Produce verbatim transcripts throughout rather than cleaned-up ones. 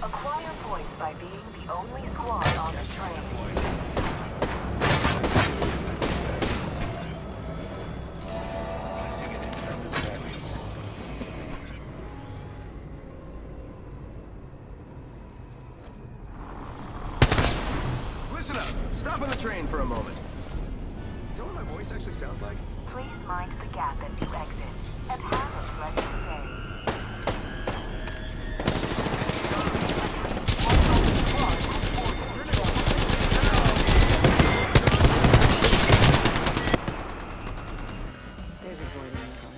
Acquire points by being the only squad on the train. Listen up. Stop on the train for a moment. Is that what my voice actually sounds like? Please mind the gap as you exit, and have us ready to pay. There's a void in the guard.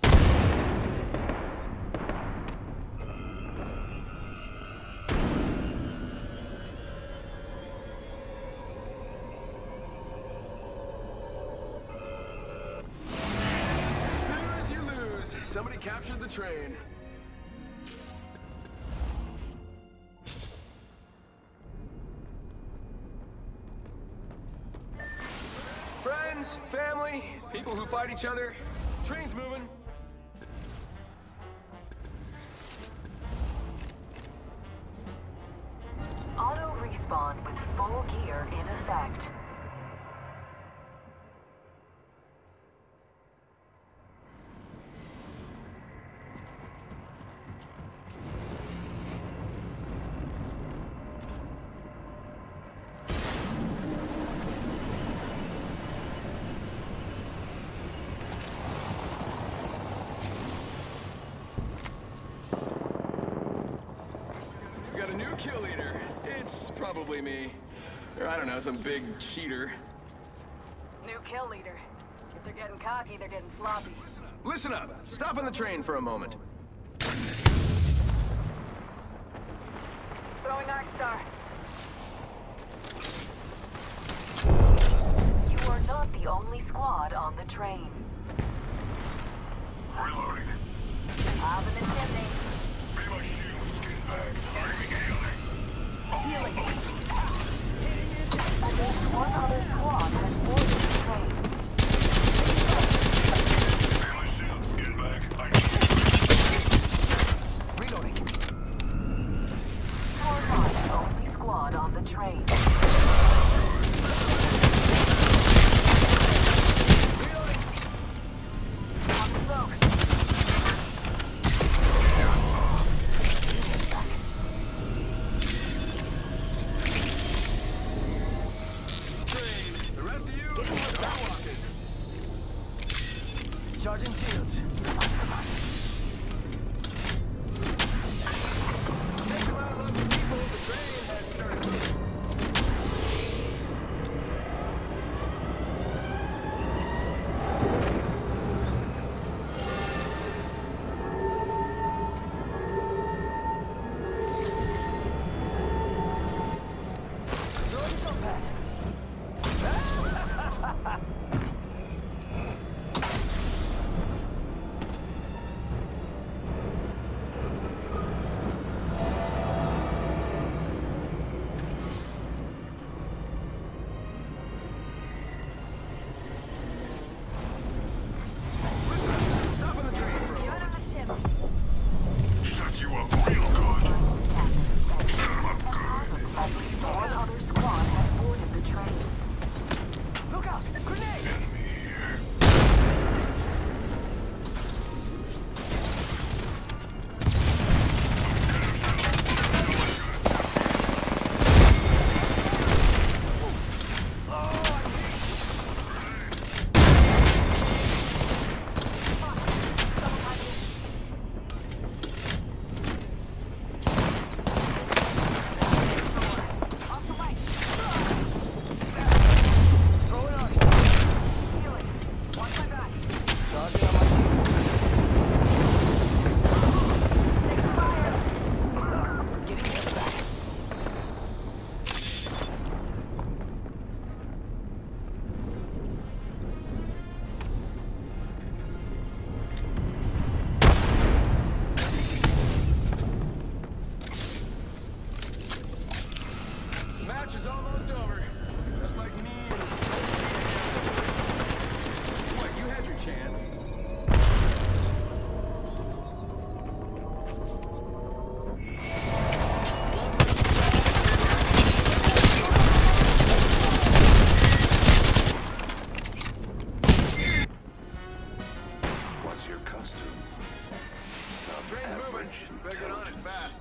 Snooze, you lose. Somebody captured the train. Friends, family, people who fight each other. Train's moving. Auto respawn with full gear in effect. We got a new kill leader. It's probably me. Or I don't know, some big cheater. New kill leader. If they're getting cocky, they're getting sloppy. Listen up. Stop on the train for a moment. Throwing Arc Star. You are not the only squad on the train. Reloading. Up in the chimney. Be my shield, skin bag. Arming healing. Healing. At least one other squad has boarded the train. Be my shield, skin bag. I Reloading. You are not the only squad on the train. Reloading. Pop smoke. French Better get on it fast.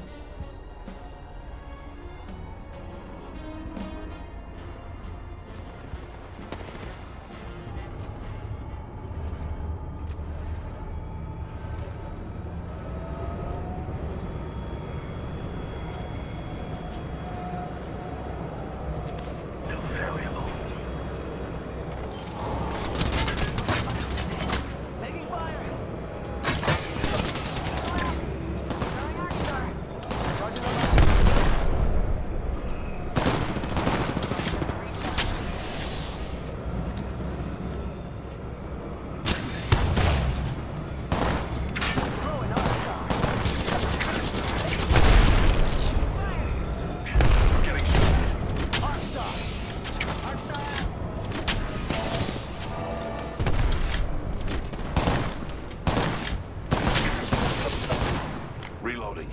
Reloading.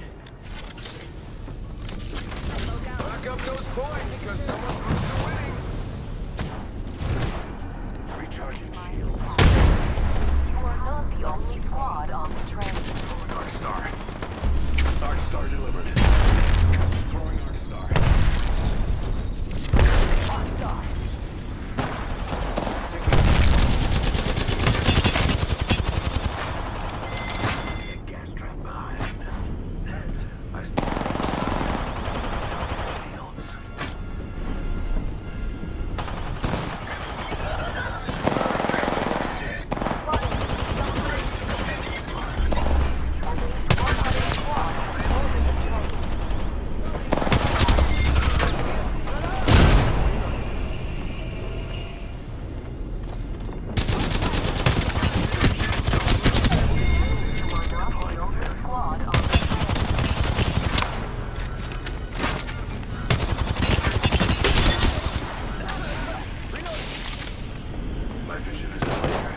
Rack up those points, because someone's close to winning. Recharging shields. You are not the only squad on the train. Dark Star. Dark Star delivered. Throwing Arc Star. Arc Star. Gas trap behind. I still shields. My vision is clear.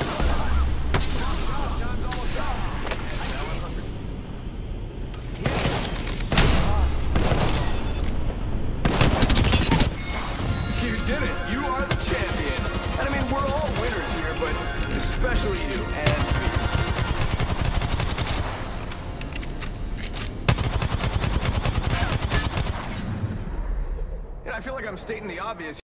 You did it! You are the champion! And I mean, we're all winners here, but especially you and me. And I feel like I'm stating the obvious.